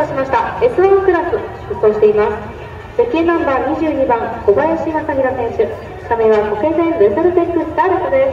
しました S1 クラス出走しています。ゼッケンナンバー22番小林正弘選手、社名はコケゼンレサルテックスターレットです。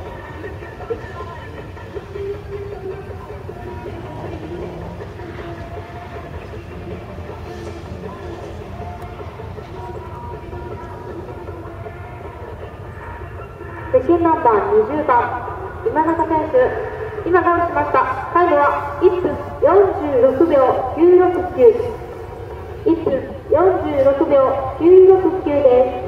ゼッケンナンバー20番今中選手、今ダウンしました。タイムは1分46秒969、1分46秒969です。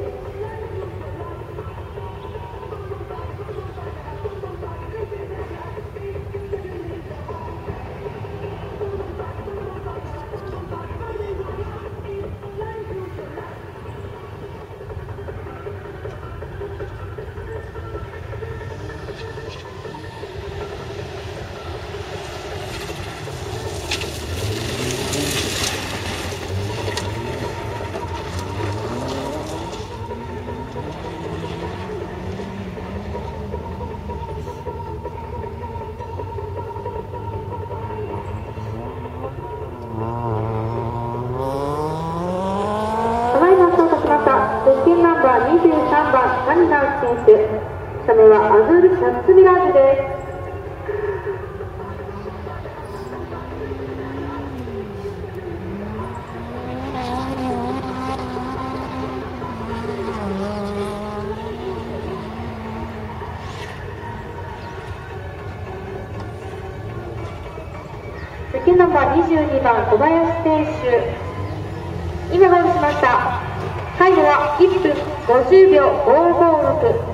ゼッケンナンバー23番谷直樹選手、社名はアズールシャッツミラージュです。ゼッケンナンバー22番小林選手、今ゴールしました。タイムは1分50秒556。